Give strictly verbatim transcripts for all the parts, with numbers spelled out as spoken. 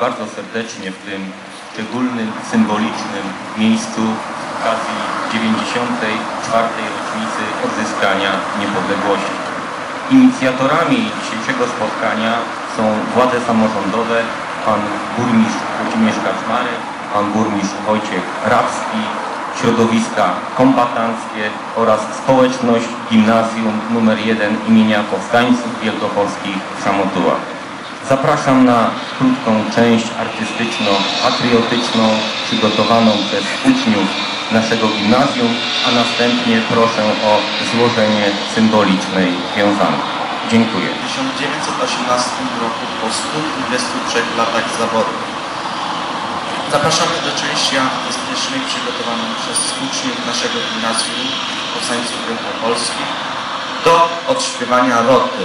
bardzo serdecznie w tym szczególnym, symbolicznym miejscu z okazji dziewięćdziesiątej czwartej rocznicy odzyskania niepodległości. Inicjatorami dzisiejszego spotkania są władze samorządowe, pan burmistrz Włodzimierz Kaczmarek, pan burmistrz Wojciech Rawski, środowiska kombatanckie oraz społeczność Gimnazjum numer jeden imienia Powstańców Wielkopolskich w Szamotułach. Zapraszam na krótką część artystyczno-patriotyczną przygotowaną przez uczniów naszego gimnazjum, a następnie proszę o złożenie symbolicznej wiązanki. Dziękuję. W tysiąc dziewięćset osiemnastym roku po stu dwudziestu trzech latach zaborów zapraszamy do części artystycznej przygotowanej przez uczniów naszego gimnazjum Powstańców Wielkopolskich do odśpiewania roty.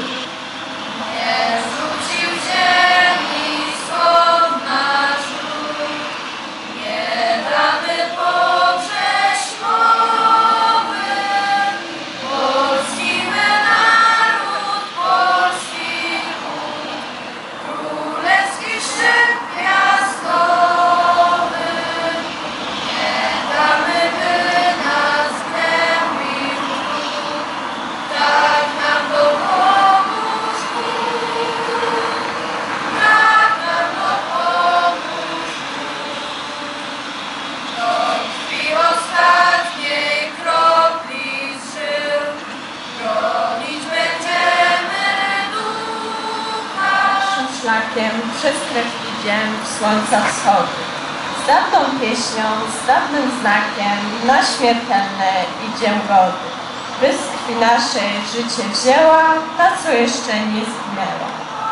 Szlakiem przez krew idziem w słońca wschody. Z dawną pieśnią, z dawnym znakiem na śmiertelne idzie gody. By z krwi naszej życie wzięła, ta co jeszcze nie zginęła.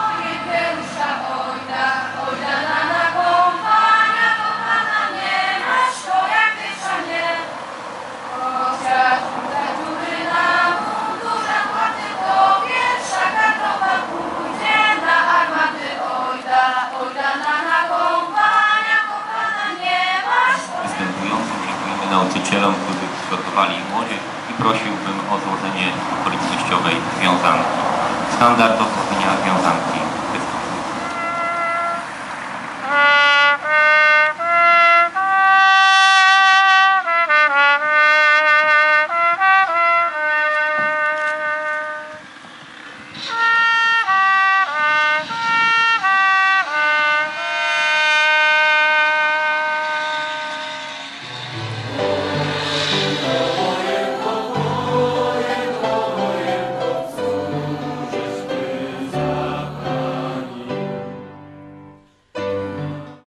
Nauczycielom, którzy przygotowali młodzież, i prosiłbym o złożenie okolicznościowej wiązanki. Standard do złożenia wiązanki.